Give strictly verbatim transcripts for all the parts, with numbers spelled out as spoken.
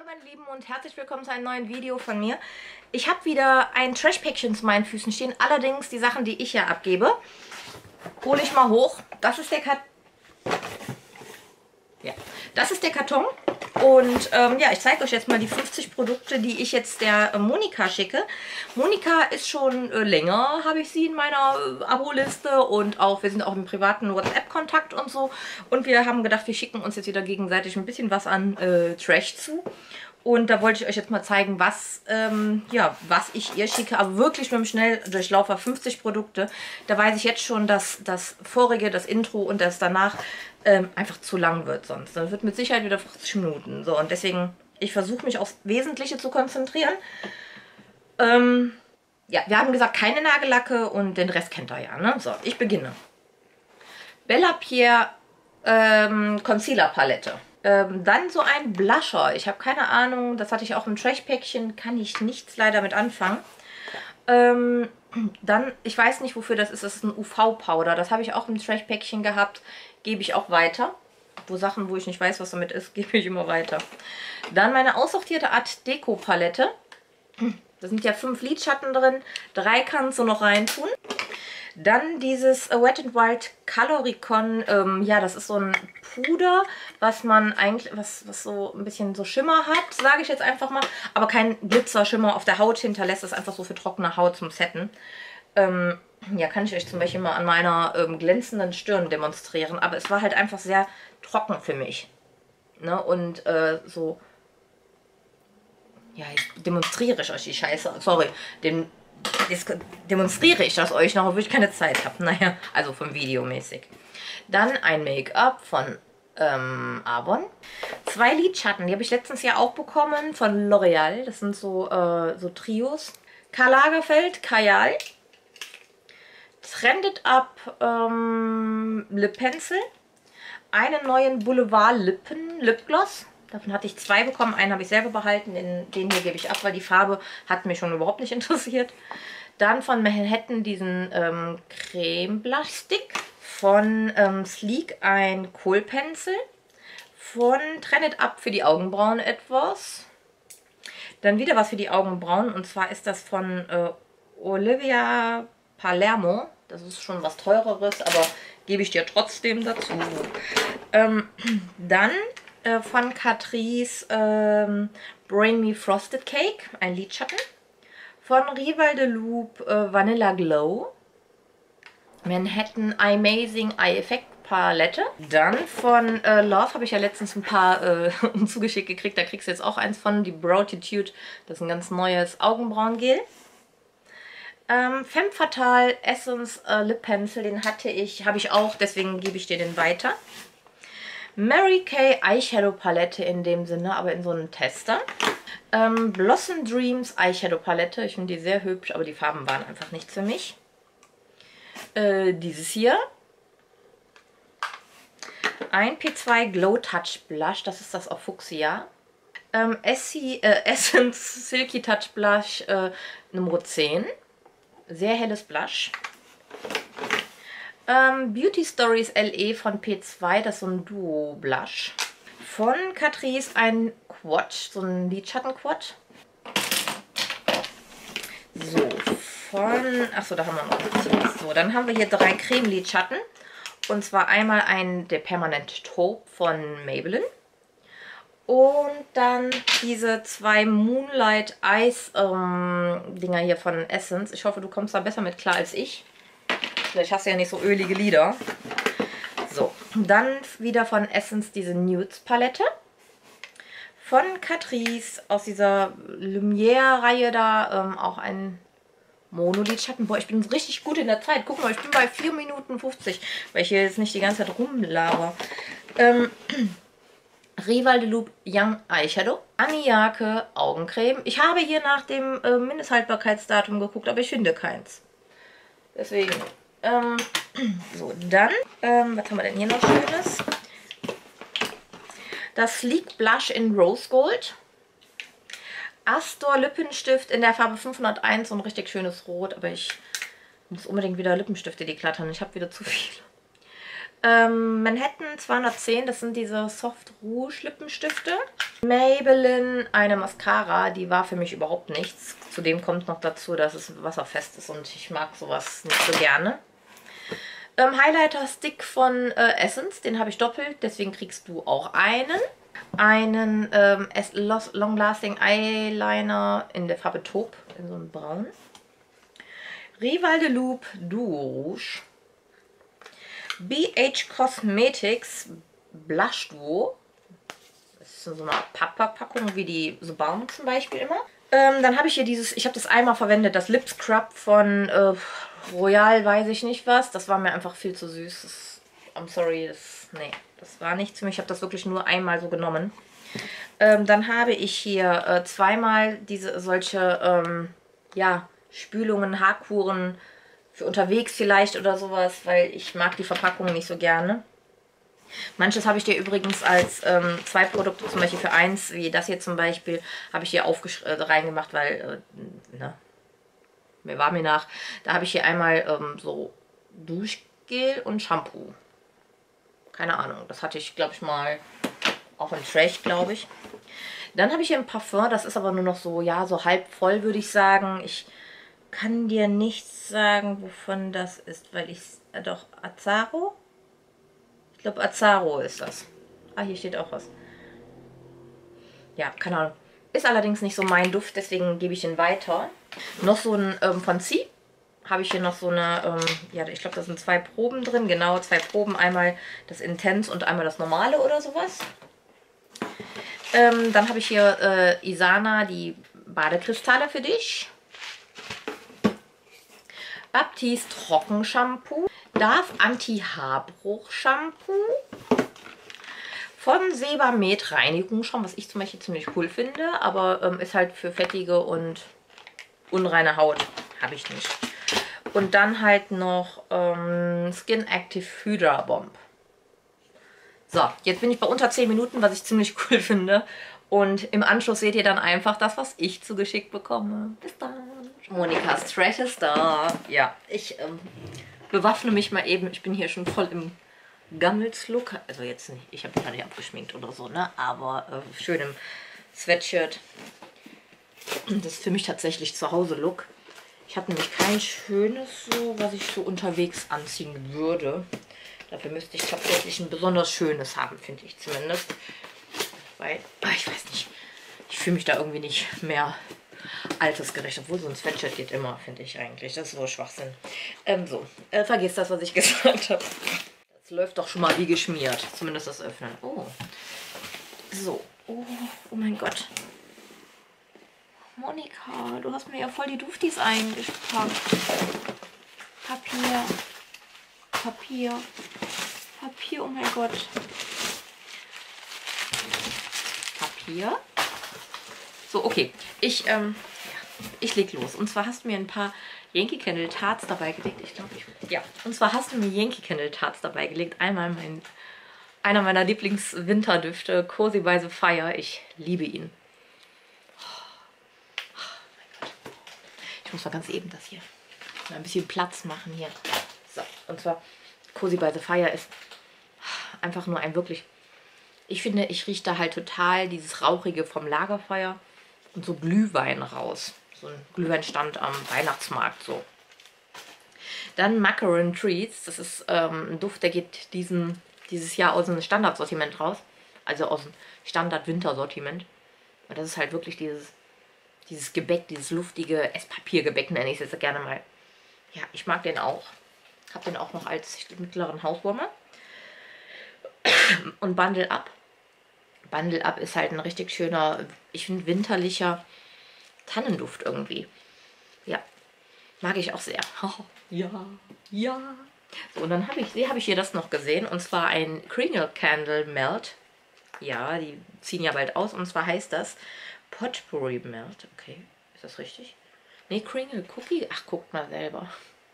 Hallo meine Lieben und herzlich willkommen zu einem neuen Video von mir. Ich habe wieder ein Trash-Päckchen zu meinen Füßen stehen, allerdings die Sachen, die ich hier abgebe, hole ich mal hoch. Das ist der Karton. Ja, das ist der Karton und ähm, ja, ich zeige euch jetzt mal die fünfzig Produkte, die ich jetzt der äh, Monika schicke. Monika ist schon äh, länger, habe ich sie in meiner äh, Abo-Liste und auch, wir sind auch im privaten WhatsApp-Kontakt und so. Und wir haben gedacht, wir schicken uns jetzt wieder gegenseitig ein bisschen was an äh, Trash zu. Und da wollte ich euch jetzt mal zeigen, was, ähm, ja, was ich ihr schicke. Aber wirklich mit dem Schnelldurchlaufer fünfzig Produkte. Da weiß ich jetzt schon, dass das vorige, das Intro und das danach ähm, einfach zu lang wird sonst. Das wird mit Sicherheit wieder fünfzig Minuten. So, und deswegen, ich versuche mich aufs Wesentliche zu konzentrieren. Ähm, ja, wir haben gesagt, keine Nagellacke und den Rest kennt ihr ja, ne? So, ich beginne. Bella Pierre ähm, Concealer Palette. Ähm, dann so ein Blusher. Ich habe keine Ahnung, das hatte ich auch im Trash-Päckchen, kann ich nichts leider mit anfangen. Ähm, dann, ich weiß nicht, wofür das ist, das ist ein U V-Powder. Das habe ich auch im Trash-Päckchen gehabt, gebe ich auch weiter. Wo Sachen, wo ich nicht weiß, was damit ist, gebe ich immer weiter. Dann meine aussortierte Art Deko-Palette. Da sind ja fünf Lidschatten drin, drei kannst du noch reintun. Dann dieses Wet n Wild Coloricon, ähm, ja, das ist so ein Puder, was man eigentlich, was, was so ein bisschen so Schimmer hat, sage ich jetzt einfach mal. Aber kein Glitzerschimmer auf der Haut hinterlässt, das ist einfach so für trockene Haut zum Setten. Ähm, ja, kann ich euch zum Beispiel mal an meiner ähm, glänzenden Stirn demonstrieren. Aber es war halt einfach sehr trocken für mich. Ne? Und äh, so, ja, jetzt demonstriere ich euch die Scheiße, sorry, den... Jetzt demonstriere ich das euch noch, obwohl ich keine Zeit habe. Naja, also vom Video mäßig. Dann ein Make-up von ähm, Avon. Zwei Lidschatten, die habe ich letztens ja auch bekommen von L'Oreal. Das sind so, äh, so Trios. Karl Lagerfeld, Kajal. Trended Up ähm, Lip Pencil. Einen neuen Boulevard Lippen Lipgloss. Davon hatte ich zwei bekommen. Einen habe ich selber behalten. Den, den hier gebe ich ab, weil die Farbe hat mich schon überhaupt nicht interessiert. Dann von Manhattan diesen ähm, Creme Blush Stick. Von ähm, Sleek ein Kohlpencil. Von Trended Up für die Augenbrauen etwas. Dann wieder was für die Augenbrauen. Und zwar ist das von äh, Olivia Palermo. Das ist schon was teureres, aber gebe ich dir trotzdem dazu. Ähm, dann... von Catrice ähm, Bring Me Frosted Cake, ein Lidschatten. Von Rival de Loop äh, Vanilla Glow. Manhattan Amazing Eye Effect Palette. Dann von äh, Love habe ich ja letztens ein paar äh, zugeschickt gekriegt. Da kriegst du jetzt auch eins von, die Browtitude. Das ist ein ganz neues Augenbrauengel. Ähm, Femme Fatale Essence äh, Lip Pencil, den hatte ich, habe ich auch, deswegen gebe ich dir den weiter. Mary Kay Eyeshadow Palette in dem Sinne, aber in so einem Tester. Ähm, Blossom Dreams Eyeshadow Palette. Ich finde die sehr hübsch, aber die Farben waren einfach nichts für mich. Äh, dieses hier. Ein P zwei Glow Touch Blush. Das ist das auf Fuchsia. Ähm, Essie, äh, Essence Silky Touch Blush äh, Nummer zehn. Sehr helles Blush. Ähm, Beauty Stories L E von P zwei, das ist so ein Duo-Blush. Von Catrice ein Quad, so ein Lidschatten-Quad. So, von... Achso, da haben wir noch. So, dann haben wir hier drei Creme-Lidschatten. Und zwar einmal ein der Permanent Taupe von Maybelline. Und dann diese zwei Moonlight Eyes ähm, Dinger hier von Essence. Ich hoffe, du kommst da besser mit klar als ich. Vielleicht hast du ja nicht so ölige Lider. So, dann wieder von Essence diese Nudes Palette. Von Catrice aus dieser Lumière-Reihe da ähm, auch ein Monolidschatten. Boah, ich bin richtig gut in der Zeit. Guck mal, ich bin bei vier Minuten fünfzig, weil ich hier jetzt nicht die ganze Zeit rumlaber. Ähm, Rival de Loop Young Eyeshadow. Aniake Augencreme. Ich habe hier nach dem äh, Mindesthaltbarkeitsdatum geguckt, aber ich finde keins. Deswegen... Ähm, so, dann, ähm, was haben wir denn hier noch Schönes? Das Sleek Blush in Rose Gold. Astor Lippenstift in der Farbe fünfhunderteins, so ein richtig schönes Rot, aber ich muss unbedingt wieder Lippenstifte deklattern. Ich habe wieder zu viele. Ähm, Manhattan zweihundertzehn, das sind diese Soft Rouge Lippenstifte. Maybelline, eine Mascara, die war für mich überhaupt nichts. Zudem kommt noch dazu, dass es wasserfest ist und ich mag sowas nicht so gerne. Ähm, Highlighter Stick von äh, Essence, den habe ich doppelt, deswegen kriegst du auch einen. Einen ähm, Long Lasting Eyeliner in der Farbe Taupe, in so einem Braun. Rival de Loop Duo Rouge. B H Cosmetics Blush Duo. Das ist so eine Papppackung wie die The Balm zum Beispiel immer. Ähm, dann habe ich hier dieses, ich habe das einmal verwendet, das Lip Scrub von äh, Royal, weiß ich nicht was. Das war mir einfach viel zu süß. Das, I'm sorry, das, nee, das war nichts für mich. Ich habe das wirklich nur einmal so genommen. Ähm, dann habe ich hier äh, zweimal diese solche, ähm, ja, Spülungen, Haarkuren für unterwegs vielleicht oder sowas, weil ich mag die Verpackung nicht so gerne. Manches habe ich dir übrigens als ähm, zwei Produkte, zum Beispiel für eins, wie das hier zum Beispiel, habe ich hier äh, reingemacht, weil, äh, ne, mir war mir nach, da habe ich hier einmal ähm, so Duschgel und Shampoo. Keine Ahnung, das hatte ich, glaube ich, mal auch in Trash, glaube ich. Dann habe ich hier ein Parfum, das ist aber nur noch so, ja, so halb voll, würde ich sagen. Ich kann dir nicht sagen, wovon das ist, weil ich, äh, doch, Azzaro? Ich glaube, Azzaro ist das. Ah, hier steht auch was. Ja, keine Ahnung. Ist allerdings nicht so mein Duft, deswegen gebe ich ihn weiter. Noch so ein ähm, von C. Habe ich hier noch so eine, ähm, ja, ich glaube, da sind zwei Proben drin. Genau, zwei Proben. Einmal das Intense und einmal das Normale oder sowas. Ähm, dann habe ich hier äh, Isana, die Badekristalle für dich. Baptiste Trockenshampoo. Darf Anti-Haarbruch-Shampoo. Von Sebamed Reinigungsschaum, was ich zum Beispiel ziemlich cool finde, aber ähm, ist halt für fettige und unreine Haut. Habe ich nicht. Und dann halt noch ähm, Skin Active Hydra Bomb. So, jetzt bin ich bei unter zehn Minuten, was ich ziemlich cool finde. Und im Anschluss seht ihr dann einfach das, was ich zugeschickt bekomme. Bis dann. Monikas Trash ist da. Ja, ich ähm, bewaffne mich mal eben. Ich bin hier schon voll im Gammels-Look. Also jetzt nicht, ich habe mich gar nicht abgeschminkt oder so, ne? Aber äh, schön im Sweatshirt. Das ist für mich tatsächlich Zuhause-Look. Ich habe nämlich kein schönes so, was ich so unterwegs anziehen würde. Dafür müsste ich tatsächlich ein besonders schönes haben, finde ich zumindest. Weil, ich weiß nicht, ich fühle mich da irgendwie nicht mehr altersgerecht. Obwohl so ein Sweatshirt geht immer, finde ich eigentlich. Das ist so Schwachsinn. Ähm, so, äh, vergiss das, was ich gesagt habe. Das läuft doch schon mal wie geschmiert. Zumindest das Öffnen. Oh. So. Oh, oh mein Gott. Monika, du hast mir ja voll die Duftis eingepackt. Papier. Papier. Papier, oh mein Gott. Papier. So, okay. Ich, ähm, ja, ich leg los. Und zwar hast du mir ein paar Yankee Candle Tarts dabei gelegt. Ich glaube, ich... Ja. Und zwar hast du mir Yankee Candle Tarts dabei gelegt. Einmal mein, einer meiner Lieblingswinterdüfte, Cozy by the Fire. Ich liebe ihn. Ich muss mal ganz eben das hier mal ein bisschen Platz machen hier. So, und zwar Cozy by the Fire ist einfach nur ein wirklich... Ich finde, ich rieche da halt total dieses Rauchige vom Lagerfeuer und so Glühwein raus. So ein Glühweinstand am Weihnachtsmarkt so. Dann Macaron Treats. Das ist ähm, ein Duft, der geht diesen, dieses Jahr aus dem Standardsortiment raus. Also aus dem Standard-Wintersortiment. Und das ist halt wirklich dieses... Dieses Gebäck, dieses luftige Esspapiergebäck nenne ich es jetzt gerne mal. Ja, ich mag den auch. Habe den auch noch als mittleren Hauswurmer. Und Bundle Up. Bundle Up ist halt ein richtig schöner, ich finde, winterlicher Tannenduft irgendwie. Ja, mag ich auch sehr. Oh, ja, ja. So, und dann habe ich, habe ich hier das noch gesehen. Und zwar ein Kringle Candle Melt. Ja, die ziehen ja bald aus. Und zwar heißt das Potpourri Melt. Okay, ist das richtig? Ne, Kringle Cookie. Ach, guckt mal selber.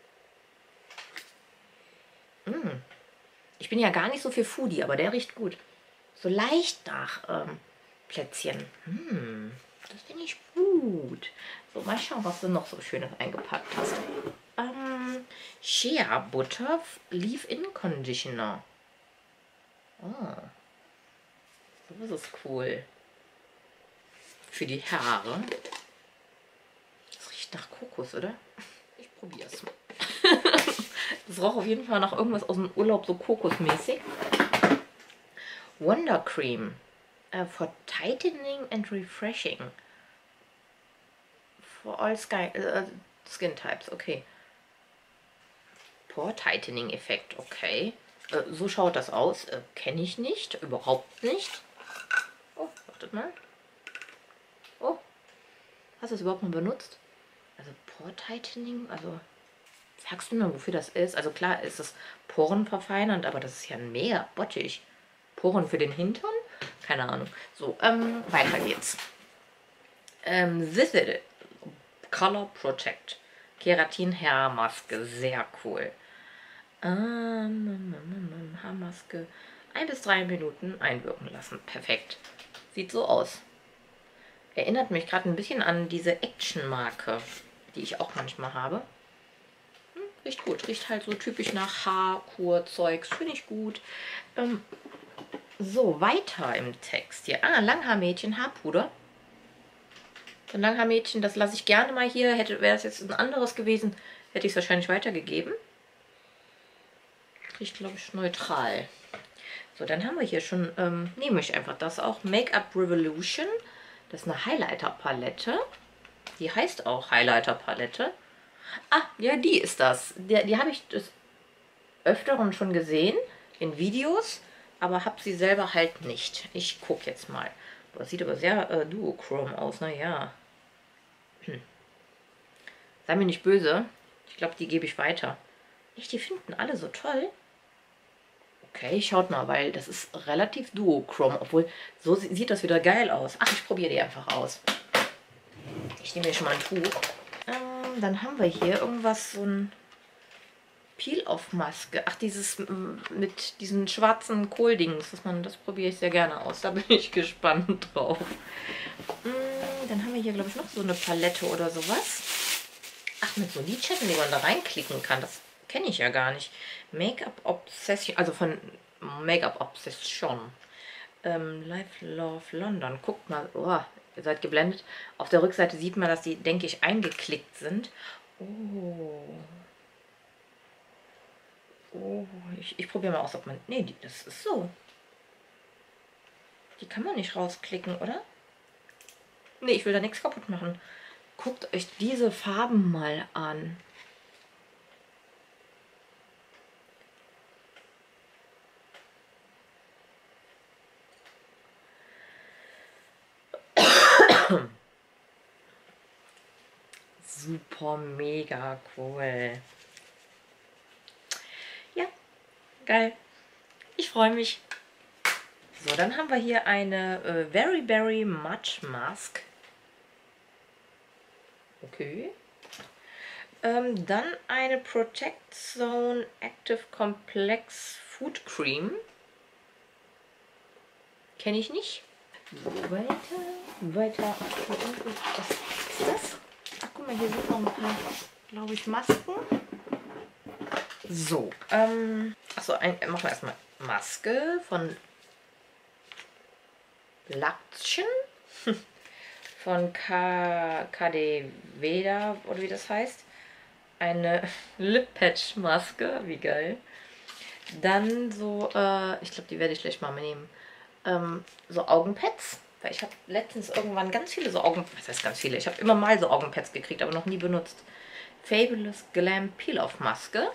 Mm. Ich bin ja gar nicht so für Foodie, aber der riecht gut. So leicht nach ähm, Plätzchen. Mm. Das finde ich gut. So, mal schauen, was du noch so Schönes eingepackt hast. Ähm, Shea Butter Leave-In Conditioner. Oh, das ist cool. Für die Haare. Das riecht nach Kokos, oder? Ich probiere es mal. Das roch auf jeden Fall nach irgendwas aus dem Urlaub, so kokosmäßig. Wonder Cream. Uh, for tightening and refreshing. For all sky, uh, skin types, okay. Pore Tightening Effekt, okay. Uh, so schaut das aus. Uh, Kenne ich nicht, überhaupt nicht. Oh, wartet mal. Oh, hast du es überhaupt mal benutzt? Also Pore Tightening, also sagst du mir, wofür das ist? Also klar ist es porenverfeinernd, aber das ist ja mega bottig. Poren für den Hintern? Keine Ahnung. So, ähm, weiter geht's. Ähm, This is it. Color Protect. Keratin Haarmaske. Sehr cool. Ähm, Haarmaske. Ein bis drei Minuten einwirken lassen. Perfekt. Sieht so aus. Erinnert mich gerade ein bisschen an diese Action-Marke, die ich auch manchmal habe. Hm, riecht gut. Riecht halt so typisch nach Haarkur-Zeugs. Finde ich gut. Ähm, so, weiter im Text hier. Ah, Langhaarmädchen Haarpuder. So ein Langhaarmädchen, das lasse ich gerne mal hier. Hätte, wäre das jetzt ein anderes gewesen, hätte ich es wahrscheinlich weitergegeben. Riecht, glaube ich, neutral. So, dann haben wir hier schon, ähm, nehme ich einfach das auch. Make-up Revolution. Das ist eine Highlighter-Palette. Die heißt auch Highlighter-Palette. Ah, ja, die ist das. Die, die habe ich des Öfteren schon gesehen in Videos, aber habe sie selber halt nicht. Ich gucke jetzt mal. Das sieht aber sehr äh, duochrome aus, naja. Hm. Sei mir nicht böse. Ich glaube, die gebe ich weiter. Echt, die finden alle so toll. Okay, schaut mal, weil das ist relativ duochrome, obwohl so sieht das wieder geil aus. Ach, ich probiere die einfach aus. Ich nehme hier schon mal ein Tuch. Ähm, dann haben wir hier irgendwas, so ein Peel-Off-Maske. Ach, dieses mit diesen schwarzen Kohldings, das, man, das probiere ich sehr gerne aus. Da bin ich gespannt drauf. Dann haben wir hier, glaube ich, noch so eine Palette oder sowas. Ach, mit so Lidschatten, die man da reinklicken kann. Das kenne ich ja gar nicht. Make-up Obsession, also von Make-up Obsession. Ähm, Life Love London. Guckt mal, oh, ihr seid geblendet. Auf der Rückseite sieht man, dass die, denke ich, eingeklickt sind. Oh. Oh, ich, ich probiere mal aus, ob man... Nee, die, das ist so. Die kann man nicht rausklicken, oder? Nee, ich will da nichts kaputt machen. Guckt euch diese Farben mal an. Super, mega cool. Ja, geil. Ich freue mich. So, dann haben wir hier eine äh, Very Berry Much Mask. Okay. Ähm, dann eine Protect Zone Active Complex Food Cream. Kenne ich nicht. So, weiter, weiter. Was ist das? Ach, guck mal, hier sind noch ein paar, glaube ich, Masken. So, ähm, achso, ein, machen wir erstmal Maske von Laktschen. Von K D Veda, oder wie das heißt. Eine Lip Patch Maske, wie geil. Dann so, äh, ich glaube, die werde ich gleich mal nehmen. Ähm, so Augenpads. Weil ich habe letztens irgendwann ganz viele so Augen... Was heißt ganz viele? Ich habe immer mal so Augenpads gekriegt, aber noch nie benutzt. Fabulous Glam Peel-Off Maske.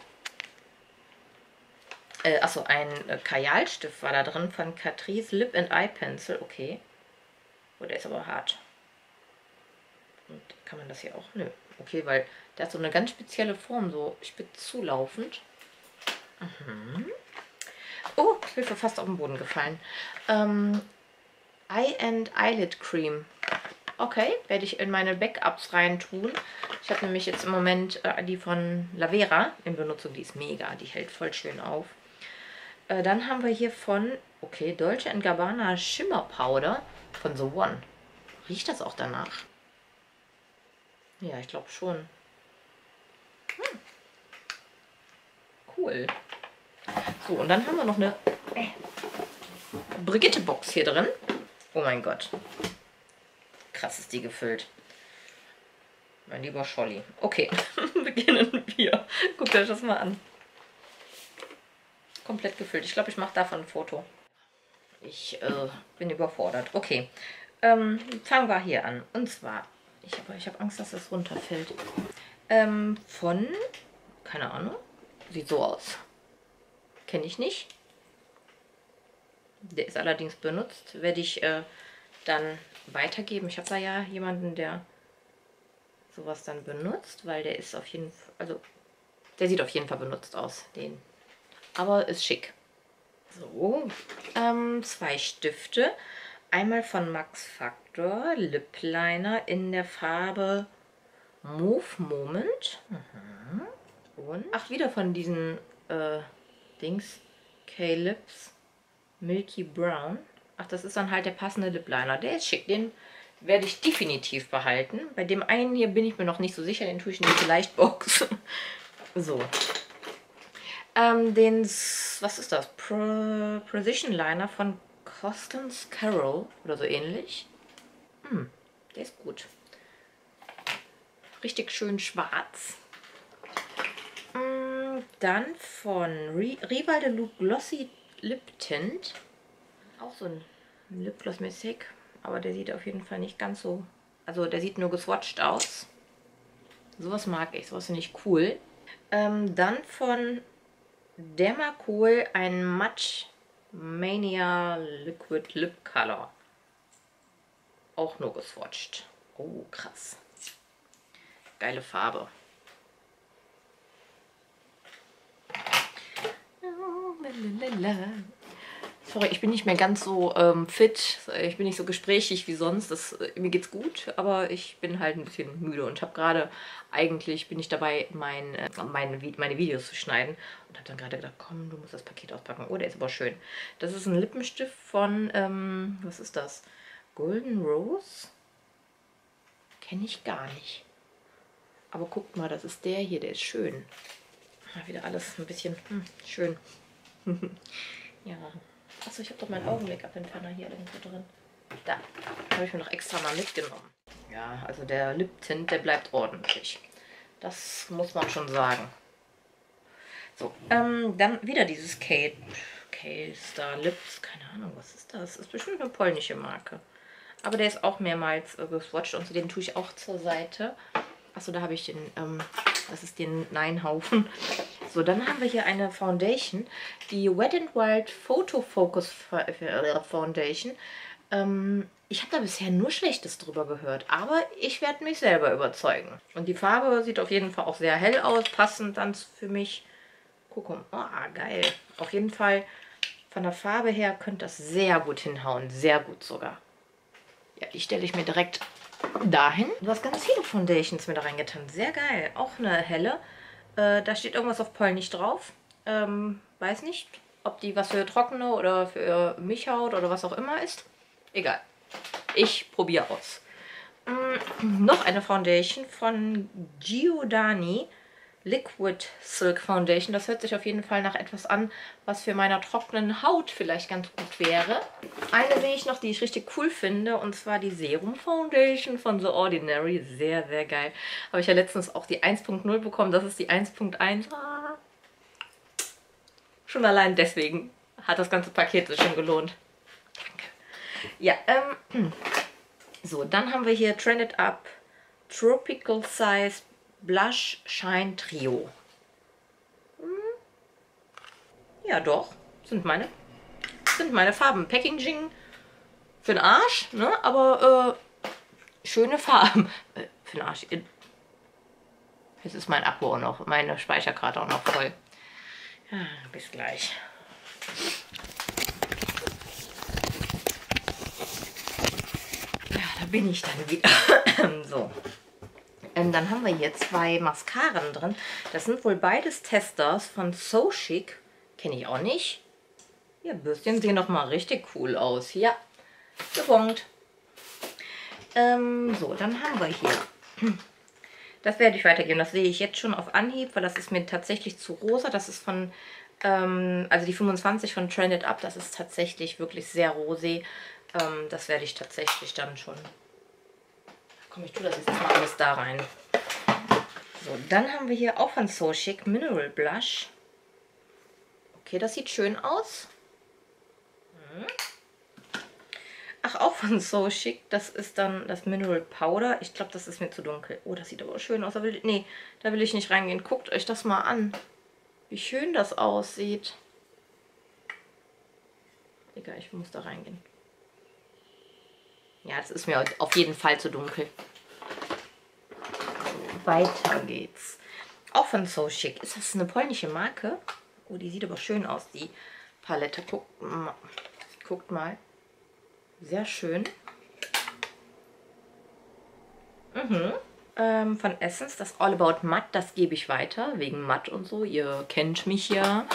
Äh, achso, ein äh, Kajalstift war da drin von Catrice Lip and Eye Pencil. Okay. Oh, der ist aber hart. Und kann man das hier auch? Nö. Okay, weil der hat so eine ganz spezielle Form, so spitz zulaufend. Mhm. Oh, ich bin fast auf den Boden gefallen. Ähm, Eye and Eyelid Cream. Okay, werde ich in meine Backups rein tun. Ich habe nämlich jetzt im Moment äh, die von Lavera in Benutzung. Die ist mega, die hält voll schön auf. Äh, dann haben wir hier von, okay, Dolce and Gabbana Shimmer Powder von The One. Riecht das auch danach? Ja, ich glaube schon. Hm. Cool. So, und dann haben wir noch eine Brigitte-Box hier drin. Oh mein Gott. Krass ist die gefüllt. Mein lieber Scholli. Okay, beginnen wir. Guckt euch das mal an. Komplett gefüllt. Ich glaube, ich mache davon ein Foto. Ich äh, bin überfordert. Okay, ähm, fangen wir hier an. Und zwar, ich habe ich hab Angst, dass das runterfällt. Ähm, von, keine Ahnung, sieht so aus. Kenne ich nicht. Der ist allerdings benutzt. Werde ich äh, dann weitergeben. Ich habe da ja jemanden, der sowas dann benutzt, weil der ist auf jeden Fall, also der sieht auf jeden Fall benutzt aus, den. Aber ist schick. So, ähm, zwei Stifte. Einmal von Max Factor, Lip Liner in der Farbe Move Moment. Mhm. Und, ach, wieder von diesen äh, Dings, K-Lips, Milky Brown. Ach, das ist dann halt der passende Lip Liner. Der ist schick, den werde ich definitiv behalten. Bei dem einen hier bin ich mir noch nicht so sicher, den tue ich in die Leichtbox. So. Ähm, den, was ist das? Pro, Precision Liner von Constance Carroll oder so ähnlich. Hm, der ist gut. Richtig schön schwarz. Dann von Rival de Look Glossy Lip Tint. Auch so ein Lipgloss mäßig. Aber der sieht auf jeden Fall nicht ganz so... Also der sieht nur geswatcht aus. Sowas mag ich. Sowas finde ich cool. Ähm, dann von Dermacool ein Match Mania Liquid Lip Color. Auch nur geswatcht. Oh, krass. Geile Farbe. Sorry, ich bin nicht mehr ganz so ähm, fit. Ich bin nicht so gesprächig wie sonst. Das, äh, mir geht's gut, aber ich bin halt ein bisschen müde und habe gerade, eigentlich bin ich dabei, mein, äh, meine, meine Videos zu schneiden und habe dann gerade gedacht, komm, du musst das Paket auspacken. Oh, der ist aber schön. Das ist ein Lippenstift von, ähm, was ist das? Golden Rose? Kenne ich gar nicht. Aber guckt mal, das ist der hier, der ist schön. Wieder alles ein bisschen hm, schön. Ja. Achso, ich habe doch meinen Augen-Make-up-Entferner hier irgendwo drin. Da. Habe ich mir noch extra mal mitgenommen. Ja, also der Lip-Tint, der bleibt ordentlich. Das muss man schon sagen. So, ähm, dann wieder dieses Kate. K-Star Lips. Keine Ahnung, was ist das? Das ist bestimmt eine polnische Marke. Aber der ist auch mehrmals äh, geswatcht und den tue ich auch zur Seite. Achso, da habe ich den, ähm, das ist den Nein-Haufen. So, dann haben wir hier eine Foundation, die Wet n Wild Photo Focus Foundation. Ähm, ich habe da bisher nur Schlechtes drüber gehört, aber ich werde mich selber überzeugen. Und die Farbe sieht auf jeden Fall auch sehr hell aus, passend dann für mich. Guck mal, oh, geil. Auf jeden Fall von der Farbe her könnte das sehr gut hinhauen, sehr gut sogar. Ja, die stelle ich mir direkt dahin. Du hast ganz viele Foundations mit da reingetan. Sehr geil. Auch eine helle. Äh, da steht irgendwas auf Polnisch drauf. Ähm, weiß nicht, ob die was für trockene oder für Milchhaut oder was auch immer ist. Egal. Ich probiere aus. Ähm, noch eine Foundation von Giordani. Liquid Silk Foundation. Das hört sich auf jeden Fall nach etwas an, was für meiner trockenen Haut vielleicht ganz gut wäre. Eine sehe ich noch, die ich richtig cool finde, und zwar die Serum Foundation von The Ordinary. Sehr, sehr geil. Habe ich ja letztens auch die eins Punkt null bekommen. Das ist die eins Punkt eins. Ah. Schon allein deswegen hat das ganze Paket sich schon gelohnt. Danke. Ja, ähm, so, dann haben wir hier Trended Up Tropical Size Blush Shine Trio. Hm. Ja, doch. Sind meine, sind meine Farben. Packaging für den Arsch, ne? Aber äh, schöne Farben. Äh, für den Arsch. Jetzt ist mein Akku auch noch, meine Speicherkarte auch noch voll. Ja, bis gleich. Ja, da bin ich dann wieder. So. Ähm, dann haben wir hier zwei Mascaren drin. Das sind wohl beides Testers von So Chic. Kenne ich auch nicht. Ja, Bürstchen sehen doch mal richtig cool aus. Ja, gebongt. Ähm, so, dann haben wir hier. Das werde ich weitergeben. Das sehe ich jetzt schon auf Anhieb, weil das ist mir tatsächlich zu rosa. Das ist von Ähm, also die fünfundzwanzig von Trend It Up, das ist tatsächlich wirklich sehr rosé. Ähm, das werde ich tatsächlich dann schon... Komm, ich tue das jetzt mal alles da rein. So, dann haben wir hier auch von So Chic Mineral Blush. Okay, das sieht schön aus. Hm. Ach, auch von So Chic. Das ist dann das Mineral Powder. Ich glaube, das ist mir zu dunkel. Oh, das sieht aber schön aus. Da will ich, nee, da will ich nicht reingehen. Guckt euch das mal an. Wie schön das aussieht. Egal, ich muss da reingehen. Ja, das ist mir auf jeden Fall zu dunkel. So, weiter geht's. Auch von So Chic. Ist das eine polnische Marke? Oh, die sieht aber schön aus, die Palette. Guckt, guckt mal. Sehr schön. Mhm. Ähm, von Essence, das All About Matte, das gebe ich weiter, wegen Matt und so. Ihr kennt mich ja.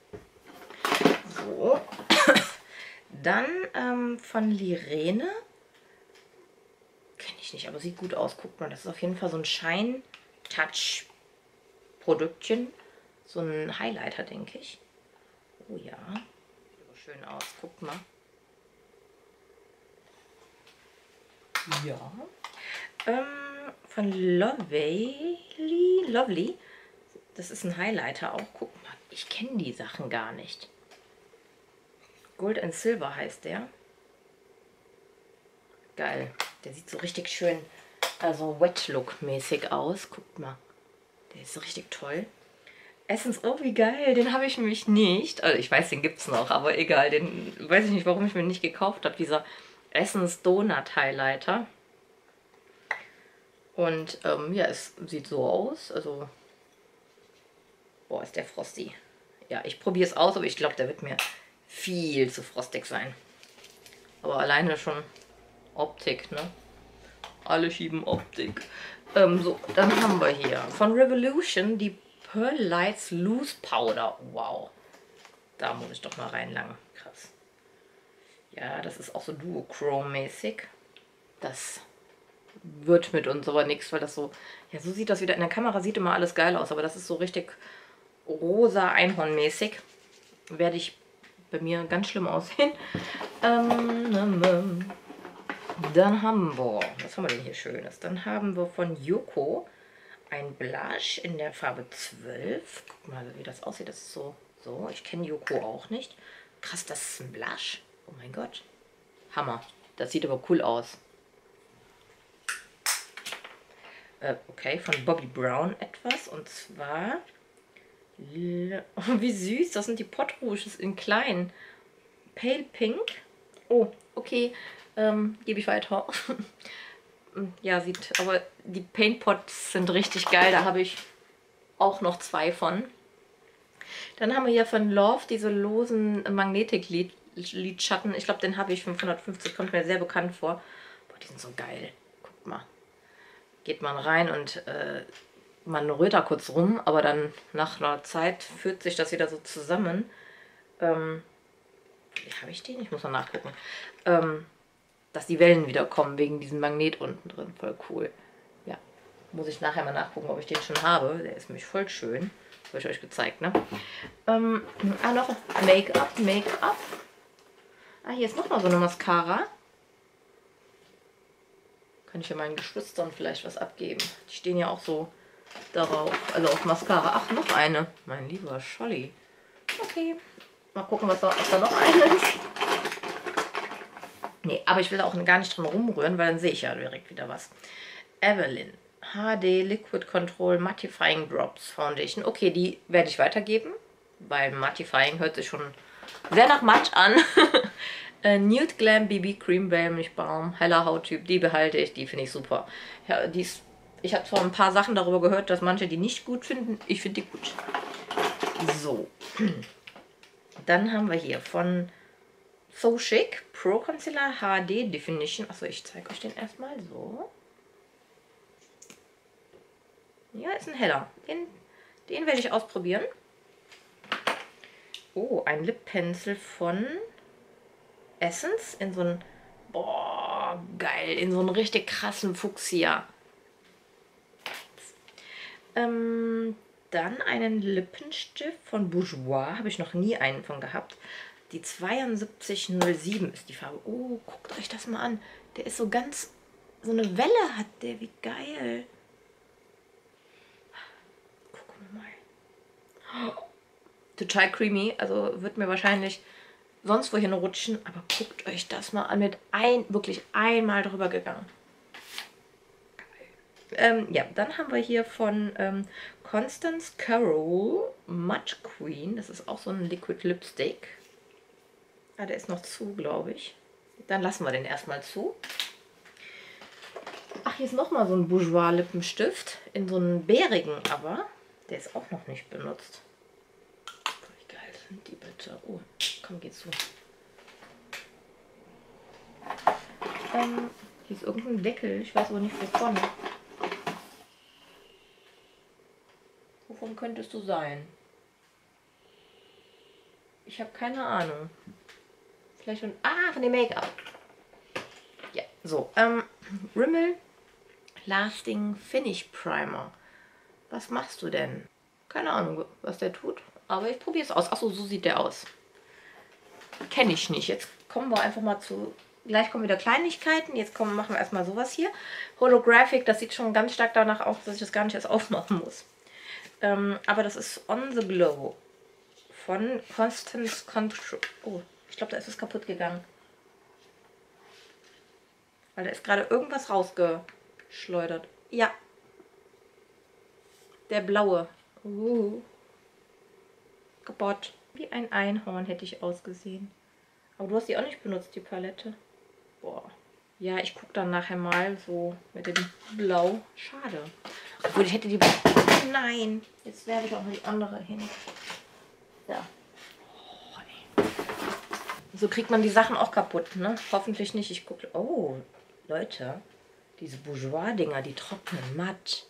So. Dann ähm, von Lirene. Kenne ich nicht, aber sieht gut aus. Guckt mal, das ist auf jeden Fall so ein Shine-Touch-Produktchen. So ein Highlighter, denke ich. Oh ja. Sieht schön aus. Guckt mal. Ja. Ähm, von Lovely. Lovely. Das ist ein Highlighter auch. Guck mal, ich kenne die Sachen gar nicht. Gold and Silver heißt der. Geil. Der sieht so richtig schön, also Wet-Look-mäßig aus. Guckt mal. Der ist so richtig toll. Essence, oh wie geil, den habe ich nämlich nicht. Also ich weiß, den gibt es noch, aber egal. Den weiß ich nicht, warum ich mir nicht gekauft habe. Dieser Essence Donut Highlighter. Und ähm, ja, es sieht so aus. Also, boah, ist der frosty. Ja, ich probiere es aus, aber ich glaube, der wird mir viel zu frostig sein. Aber alleine schon Optik, ne? Alle schieben Optik. Ähm, so, dann haben wir hier von Revolution die Pearl Lights Loose Powder. Wow. Da muss ich doch mal reinlangen. Krass. Ja, das ist auch so Duochrome-mäßig. Das wird mit uns aber nichts, weil das so... Ja, so sieht das wieder... In der Kamera sieht immer alles geil aus, aber das ist so richtig rosa Einhorn-mäßig. Werde ich bei mir ganz schlimm aussehen. Ähm, ähm, ähm. Dann haben wir... Was haben wir denn hier Schönes? Dann haben wir von Yoko ein Blush in der Farbe zwölf. Guck mal, wie das aussieht. Das ist so... So, ich kenne Yoko auch nicht. Krass, das ist ein Blush. Oh mein Gott. Hammer. Das sieht aber cool aus. Äh, okay, von Bobbi Brown etwas. Und zwar... Oh, wie süß. Das sind die Pot Rouges in klein. Pale Pink. Oh, okay. Ähm, gebe ich weiter. Ja, sieht... Aber die Paint Pots sind richtig geil. Da habe ich auch noch zwei von. Dann haben wir hier von Love diese losen Magnetik-Lidschatten. Ich glaube, den habe ich fünfhundertfünfzig. Kommt mir sehr bekannt vor. Boah, die sind so geil. Guckt mal. Geht man rein und äh, man rührt da kurz rum, aber dann nach einer Zeit führt sich das wieder so zusammen. Ähm, wie habe ich den? Ich muss mal nachgucken. Ähm, dass die Wellen wieder kommen wegen diesem Magnet unten drin. Voll cool. Ja, muss ich nachher mal nachgucken, ob ich den schon habe. Der ist nämlich voll schön. Habe ich euch gezeigt, ne? Ähm, ah, noch Make-up, Make-up. Ah, hier ist noch mal so eine Mascara. Kann ich ja meinen Geschwistern vielleicht was abgeben. Die stehen ja auch so darauf. Also auf Mascara. Ach, noch eine. Mein lieber Scholli. Okay. Mal gucken, was da, ob da noch eine ist. Nee, aber ich will da auch gar nicht dran rumrühren, weil dann sehe ich ja direkt wieder was. Evelyn. H D Liquid Control Mattifying Drops Foundation. Okay, die werde ich weitergeben, weil Mattifying hört sich schon sehr nach matt an. äh, Nude Glam B B Cream Milchbaum, heller Hauttyp, die behalte ich, die finde ich super. Ja, die ist, ich habe zwar ein paar Sachen darüber gehört, dass manche die nicht gut finden. Ich finde die gut. So. Dann haben wir hier von So Chic Pro Concealer H D Definition. Achso, ich zeige euch den erstmal so. Ja, ist ein heller. Den, den werde ich ausprobieren. Oh, ein Lip Pencil von Essence in so einen, boah, geil, in so einen richtig krassen Fuchsia. Ähm, dann einen Lippenstift von Bourjois. Habe ich noch nie einen von gehabt. Die zweiundsiebzig null sieben ist die Farbe. Oh, guckt euch das mal an. Der ist so ganz... So eine Welle hat der. Wie geil. Gucken wir mal. Oh, total creamy. Also wird mir wahrscheinlich sonst wohin rutschen. Aber guckt euch das mal an. Mit ein, wirklich einmal drüber gegangen. Ähm, ja, dann haben wir hier von ähm, Constance Carroll Mud Queen. Das ist auch so ein Liquid Lipstick. Ah, der ist noch zu, glaube ich. Dann lassen wir den erstmal zu. Ach, hier ist nochmal so ein Bourjois Lippenstift. In so einem bärigen aber. Der ist auch noch nicht benutzt. Wie geil sind die bitte? Oh, komm, geh zu. Ähm, hier ist irgendein Deckel. Ich weiß aber nicht wovon. Wovon könntest du sein? Ich habe keine Ahnung. Vielleicht von... Ah, von dem Make-up. Ja, so. Ähm, Rimmel Lasting Finish Primer. Was machst du denn? Keine Ahnung, was der tut. Aber ich probiere es aus. Achso, so sieht der aus. Kenne ich nicht. Jetzt kommen wir einfach mal zu... Gleich kommen wieder Kleinigkeiten. Jetzt kommen, machen wir erstmal sowas hier. Holographic, das sieht schon ganz stark danach aus, dass ich das gar nicht erst aufmachen muss. Ähm, aber das ist On the Glow von Constance Control. Oh, ich glaube, da ist es kaputt gegangen. Weil da ist gerade irgendwas rausgeschleudert. Ja. Der blaue. Uh. Kaputt. Wie ein Einhorn hätte ich ausgesehen. Aber du hast die auch nicht benutzt, die Palette. Boah. Ja, ich gucke dann nachher mal so mit dem Blau. Schade. Obwohl, ich hätte die... Nein. Jetzt werfe ich auch mal die andere hin. Ja. Oh, ey. So kriegt man die Sachen auch kaputt, ne? Hoffentlich nicht. Ich gucke... Oh, Leute. Diese Bourjois-Dinger, die trocknen matt.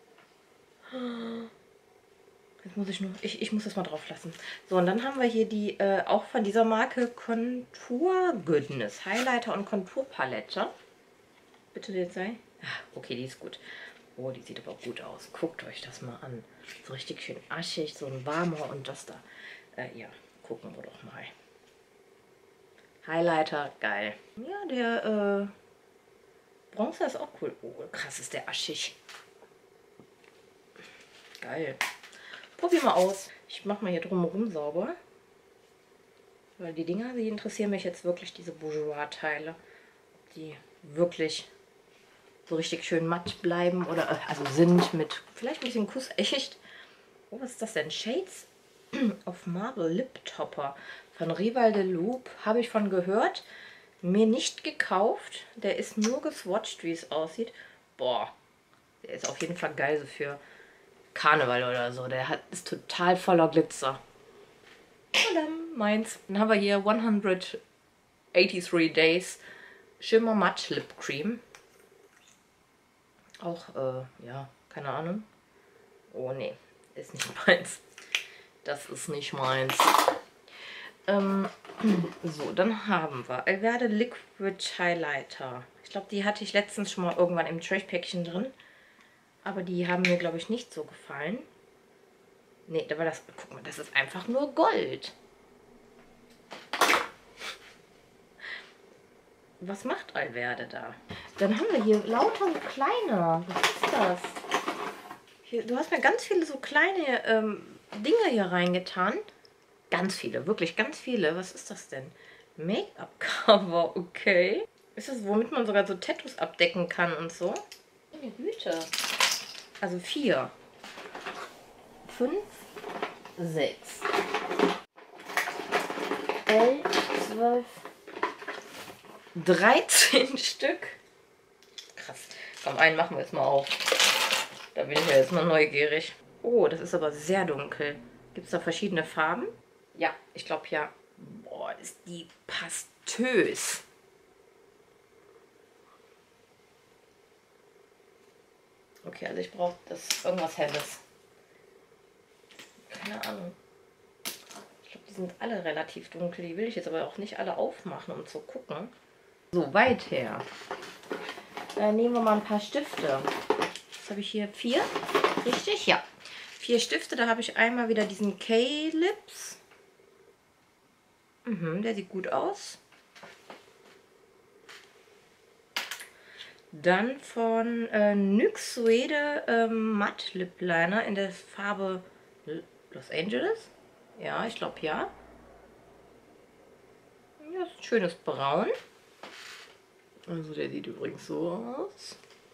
Jetzt muss ich nur... Ich, ich muss das mal drauf lassen. So, und dann haben wir hier die, äh, auch von dieser Marke Contour Goodness. Highlighter und Konturpalette. Bitte jetzt sei. Ah, okay, die ist gut. Oh, die sieht aber gut aus. Guckt euch das mal an. So richtig schön aschig, so ein warmer und das da. Äh, ja, gucken wir doch mal. Highlighter, geil. Ja, der äh, Bronzer ist auch cool. Oh, krass ist der aschig. Geil. Probier mal aus. Ich mache mal hier drumherum sauber. Weil die Dinger, die interessieren mich jetzt wirklich, diese Bourjois-Teile. Die wirklich so richtig schön matt bleiben oder also sind mit vielleicht ein bisschen Kuss echt. Oh, was ist das denn? Shades of Marble Lip Topper von Rival de Loup. Habe ich von gehört. Mir nicht gekauft. Der ist nur geswatcht, wie es aussieht. Boah, der ist auf jeden Fall geil so für Karneval oder so. Der hat, ist total voller Glitzer. Tadam, meins. Dann haben wir hier hundertdreiundachtzig Days Shimmer Matte Lip Cream. Auch, äh, ja, keine Ahnung. Oh, nee, ist nicht meins. Das ist nicht meins. Ähm, so, dann haben wir Alverde Liquid Highlighter. Ich glaube, die hatte ich letztens schon mal irgendwann im Trash-Päckchen drin. Aber die haben mir, glaube ich, nicht so gefallen. Nee, da war das, guck mal, das ist einfach nur Gold. Was macht Alverde da? Dann haben wir hier lauter so kleine. Was ist das? Hier, du hast mir ganz viele so kleine ähm, Dinge hier reingetan. Ganz viele, wirklich ganz viele. Was ist das denn? Make-up-Cover, okay. Ist das, womit man sogar so Tattoos abdecken kann und so? Meine Güte. Also vier. Fünf. Sechs. Elf. Zwölf. dreizehn Stück. Krass. Komm, einen machen wir jetzt mal auf. Da bin ich ja jetzt mal neugierig. Oh, das ist aber sehr dunkel. Gibt es da verschiedene Farben? Ja, ich glaube ja. Boah, ist die pastös. Okay, also ich brauche das irgendwas Helles. Keine Ahnung. Ich glaube, die sind alle relativ dunkel. Die will ich jetzt aber auch nicht alle aufmachen, um zu gucken. So, weit her. Dann nehmen wir mal ein paar Stifte. Was habe ich hier? Vier? Richtig? Ja. Vier Stifte, da habe ich einmal wieder diesen K-Lips. Mhm, der sieht gut aus. Dann von äh, N Y X Suede ähm, Matt Lip Liner in der Farbe Los Angeles. Ja, ich glaube ja. Ja, ist ein schönes Braun. Also der sieht übrigens so aus.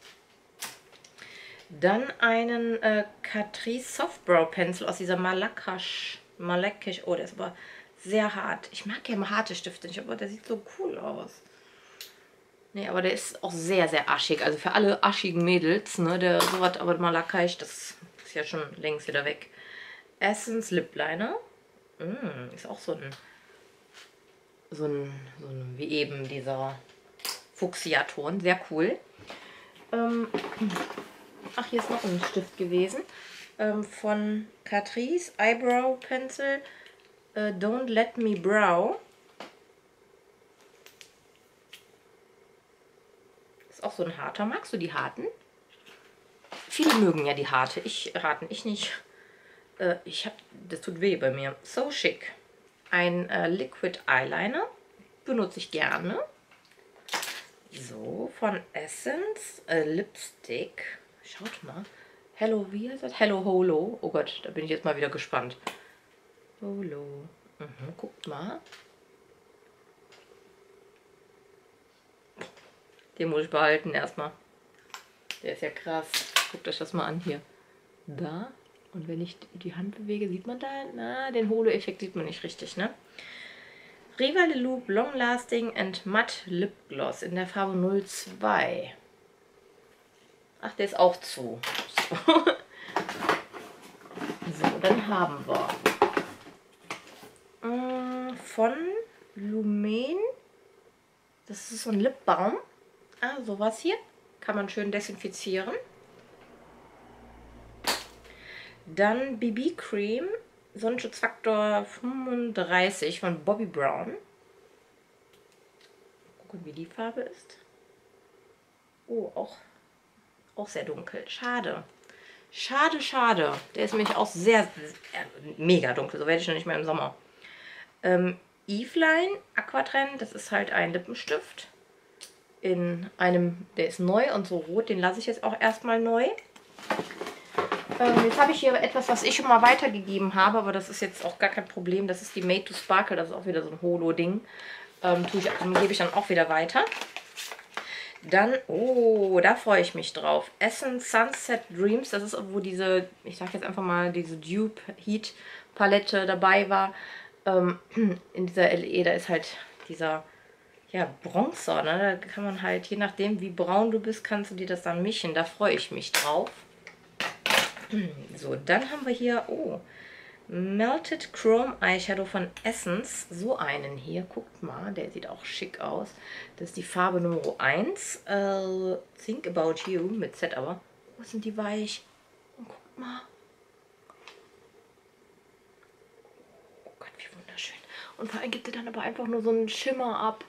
Dann einen äh, Catrice Soft Brow Pencil aus dieser Malakash. Malakisch. Oh, der ist aber sehr hart. Ich mag ja immer harte Stifte nicht, aber der sieht so cool aus. Nee, aber der ist auch sehr, sehr aschig. Also für alle aschigen Mädels, ne, der sowas, aber Malakash, das ist ja schon längst wieder weg. Essence Lip Liner. Mm, ist auch so ein, so ein, so ein, wie eben dieser Fuchsia-Ton. Sehr cool. Ähm, ach, hier ist noch ein Stift gewesen. Ähm, von Catrice Eyebrow Pencil. Äh, Don't Let Me Brow. Ist auch so ein harter. Magst du die harten? Viele mögen ja die harte. Ich harten, ich nicht. Äh, ich hab, das tut weh bei mir. So Chic. Ein äh, Liquid Eyeliner. Benutze ich gerne. So, von Essence. Äh, Lipstick. Schaut mal. Hello, wie heißt das? Hello Holo. Oh Gott, da bin ich jetzt mal wieder gespannt. Holo. Mhm, guckt mal. Den muss ich behalten erstmal. Der ist ja krass. Guckt euch das mal an hier. Da. Und wenn ich die Hand bewege, sieht man da? Na, den Holo-Effekt sieht man nicht richtig, ne? Riva Le Loop Long Lasting and Matte Lip Gloss in der Farbe null zwei. Ach, der ist auch zu. So, so dann haben wir äh, von Lumen. Das ist so ein Lipbalm. Ah, sowas hier. Kann man schön desinfizieren. Dann B B Cream. Sonnenschutzfaktor fünfunddreißig von Bobbi Brown. Gucken, wie die Farbe ist. Oh, auch, auch sehr dunkel. Schade. Schade, schade. Der ist nämlich auch sehr, sehr mega dunkel. So werde ich noch nicht mehr im Sommer. Ähm, Eveline Aquatrend. Das ist halt ein Lippenstift. In einem, der ist neu und so rot. Den lasse ich jetzt auch erstmal neu. Ähm, jetzt habe ich hier etwas, was ich schon mal weitergegeben habe, aber das ist jetzt auch gar kein Problem. Das ist die Made to Sparkle, das ist auch wieder so ein Holo-Ding. Ähm, ähm, gebe ich dann auch wieder weiter. Dann, oh, da freue ich mich drauf. Essence Sunset Dreams, das ist, wo diese, ich sage jetzt einfach mal, diese Dupe Heat Palette dabei war. Ähm, in dieser L E, da ist halt dieser, ja, Bronzer, ne? Da kann man halt, je nachdem wie braun du bist, kannst du dir das dann mischen. Da freue ich mich drauf. So, dann haben wir hier, oh, Melted Chrome Eyeshadow von Essence. So einen hier, guckt mal, der sieht auch schick aus. Das ist die Farbe Nummer eins. Äh, Think About You, mit Z aber. Wo sind die weich? Und guckt mal. Oh Gott, wie wunderschön. Und vor allem gibt er dann aber einfach nur so einen Schimmer ab.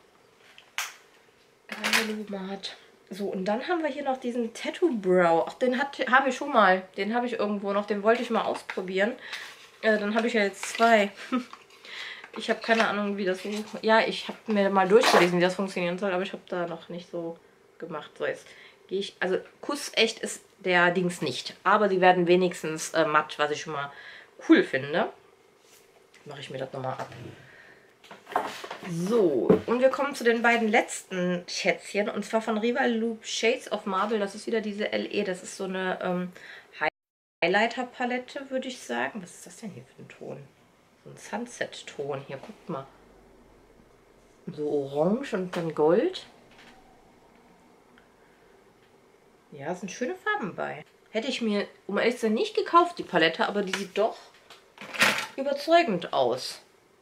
Geile Lumat. So, und dann haben wir hier noch diesen Tattoo Brow. Ach, den habe ich schon mal. Den habe ich irgendwo noch. Den wollte ich mal ausprobieren. Äh, dann habe ich ja jetzt zwei. Ich habe keine Ahnung, wie das so... Ja, ich habe mir mal durchgelesen, wie das funktionieren soll. Aber ich habe da noch nicht so gemacht. So, jetzt gehe ich... Also, kussecht ist der Dings nicht. Aber sie werden wenigstens äh, matt, was ich schon mal cool finde. Mache ich mir das nochmal ab. So, und wir kommen zu den beiden letzten Schätzchen. Und zwar von Riva Le Loop Shades of Marble. Das ist wieder diese L E. Das ist so eine ähm, Highlighter-Palette, würde ich sagen. Was ist das denn hier für ein Ton? So ein Sunset-Ton. Hier, guckt mal. So orange und dann Gold. Ja, sind schöne Farben bei. Hätte ich mir, um ehrlich zu sein, nicht gekauft, die Palette. Aber die sieht doch überzeugend aus.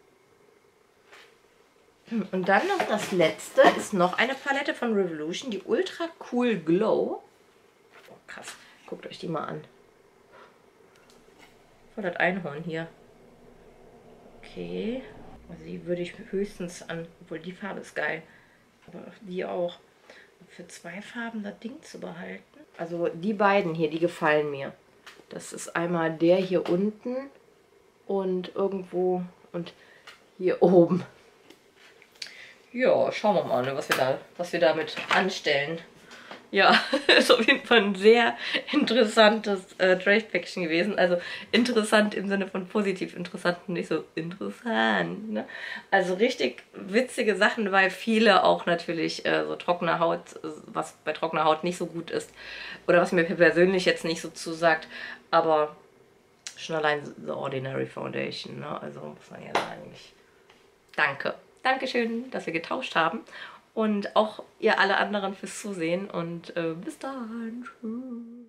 Und dann noch das letzte ist noch eine Palette von Revolution, die Ultra Cool Glow. Oh, krass. Guckt euch die mal an. Voll das Einhorn hier. Okay. Also die würde ich höchstens an, obwohl die Farbe ist geil. Aber die auch. Für zwei Farben das Ding zu behalten. Also die beiden hier, die gefallen mir. Das ist einmal der hier unten und irgendwo und hier oben. Ja, schauen wir mal, ne, was wir da, was wir damit anstellen. Ja, ist auf jeden Fall ein sehr interessantes äh, Trade-Päckchen gewesen. Also interessant im Sinne von positiv interessant und nicht so interessant. Ne? Also richtig witzige Sachen, weil viele auch natürlich äh, so trockene Haut, was bei trockener Haut nicht so gut ist. Oder was mir persönlich jetzt nicht so zusagt. Aber schon allein The Ordinary Foundation. Ne? Also muss man ja sagen, ich danke. Dankeschön, dass wir getauscht haben. Und auch ihr alle anderen fürs Zusehen. Und äh, bis dann. Tschüss.